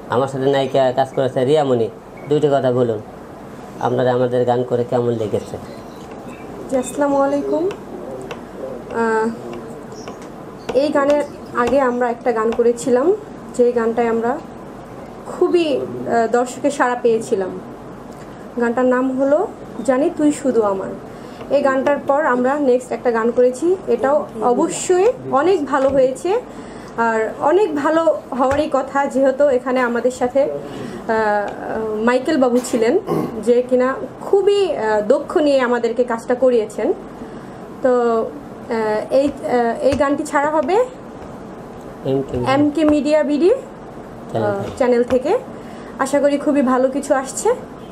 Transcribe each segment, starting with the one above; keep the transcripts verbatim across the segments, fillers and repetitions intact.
আমার সাথে নায়িকা কাজ করেছে রিয়ামণি, দুইটি কথা বলুন আপনারা আমাদের গান করে কেমন লেগেছে। আসসালামু আলাইকুম। এই গানের আগে আমরা একটা গান করেছিলাম, যে গানটায় আমরা খুবই দর্শকের সাড়া পেয়েছিলাম। গানটার নাম হলো জানি তুই শুধু আমার। এই গানটার পর আমরা নেক্সট একটা গান করেছি, এটাও অবশ্যই অনেক ভালো হয়েছে আর অনেক ভালো হওয়ারই কথা, যেহেতু এখানে আমাদের সাথে মাইকেল বাবু ছিলেন, যে কিনা খুবই দক্ষ নিয়ে আমাদেরকে কাজটা করিয়েছেন। তো এই এই গানটি ছাড়া হবে M K media BD channel থেকে। আশা করি খুবই ভালো কিছু আসছে।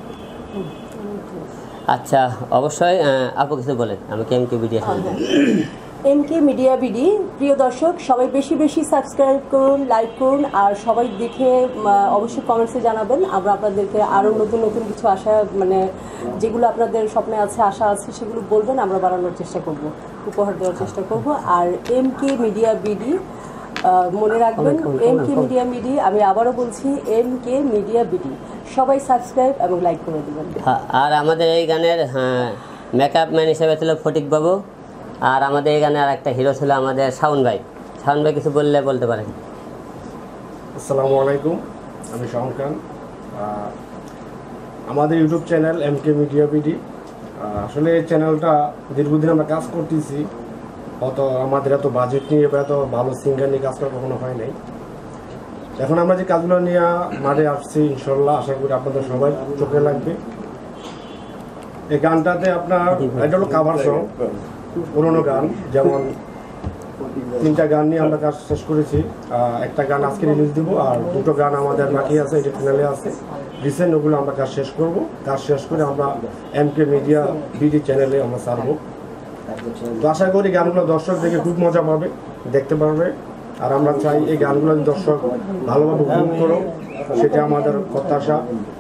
আচ্ছা, অবশ্যই আপু কিছু বলেন আমাকে M K media M K media B প্রিয় দর্শক, সবাই বেশি বেশি সাবস্ক্রাইব করুন, লাইক করুন, আর সবাই দেখে অবশ্যই কমেন্টসে জানাবেন। আমরা আপনাদেরকে আরও নতুন নতুন কিছু আশা, মানে যেগুলো আপনাদের স্বপ্নে আছে, আশা আছে, সেগুলো বলবেন, আমরা বাড়ানোর চেষ্টা করব, উপহার দেওয়ার চেষ্টা করব। আর M K media B D রাখবেন, M K media B, D আবারও বলছি এম কে মিডিয়া বিডি, সবাই সাবস্ক্রাইব এবং লাইক করে দেবেন। আর আমাদের এই গানের মেকআপ ম্যান হিসেবে ছিল ফটিক বাবু, আর আমাদের এই গানে আর একটা হিরো ছিল আমাদের শাওন ভাই। শাওন ভাই কিছু বললে বলতে পারেন। আসসালামু আলাইকুম, আমি শাওন খান। আমাদের YouTube channel M K media B, আসলে এই চ্যানেলটা দীর্ঘদিন আমরা কাজ করতেছি, অত আমাদের এত বাজেট নিয়ে বা এত ভালো সিঙ্গার নিয়ে কাজ করা কখনো হয় নাই। এখন আমরা যে কাজগুলো নিয়ে মাঠে আসছি, ইনশাল্লাহ আশা করি আপনাদের সবাই চোখে লাগবে। এই গানটাতে আপনার এটা হলো কাভার সং, পুরোনো গান, যেমন তিনটা গান নিয়ে আমরা কাজ শেষ করেছি। একটা গান আজকে রিলিজ দিব, আর দুটো গান আমাদের বাকি আছে, এটা চ্যানেলে আছে রিসেন্ট, ওগুলো আমরা কাজ শেষ করব। কাজ শেষ করে আমরা এম কে মিডিয়া বিডি চ্যানেলে আমরা ছাড়বো। তো আশা করি গানগুলো দর্শক দেখে খুব মজা পাবে, দেখতে পারবে। আর আমরা চাই এই গানগুলো দর্শক ভালোভাবে উপভোগ করো, সেটা আমাদের প্রত্যাশা।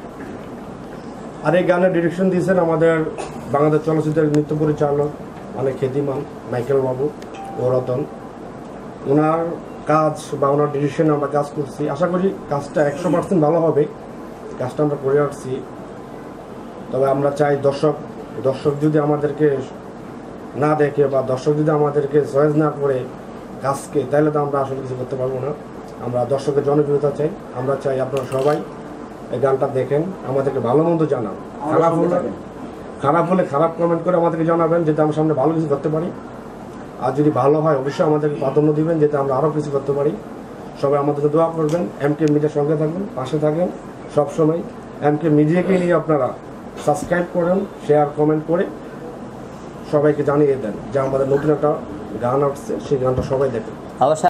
আর এই গানের ডিরেকশন দিয়েছেন আমাদের বাংলাদেশ চলচ্চিত্রের নৃত্য পরিচালক, অনেক খ্যাতিমান মাইকেল বাবু ও রতন। ওনার কাজ বা ওনার ডিরেকশনে আমরা কাজ করছি, আশা করি কাজটা একশো পার্সেন্ট ভালো হবে। কাজটা আমরা করে আসছি, তবে আমরা চাই দর্শক দর্শক যদি আমাদেরকে না দেখে বা দর্শক যদি আমাদেরকে চয়েস না করে কাজকে, তাহলে তো আমরা আসলে কিছু করতে পারবো না। আমরা দর্শকের জনপ্রিয়তা চাই, আমরা চাই আপনারা সবাই এই গানটা দেখেন, আমাদেরকে ভালো মন্দ জানান। খারাপ হলে খারাপ হলে খারাপ কমেন্ট করে আমাদেরকে জানাবেন, যাতে আমরা সামনে ভালো কিছু করতে পারি। আর যদি ভালো হয় অবশ্যই আমাদেরকে প্রাধান্য দিবেন, যাতে আমরা আরও কিছু করতে পারি। সবাই আমাদেরকে দোয়া করবেন, এম কে মিডিয়ার সঙ্গে থাকবেন, পাশে থাকেন সবসময়। এম কে মিডিয়াকে নিয়ে আপনারা সাবস্ক্রাইব করেন, শেয়ার কমেন্ট করে সবাইকে জানিয়ে দেন যে আমাদের নতুন একটা গান আসছে, সেই গানটা সবাই দেখেন। অবশ্যই।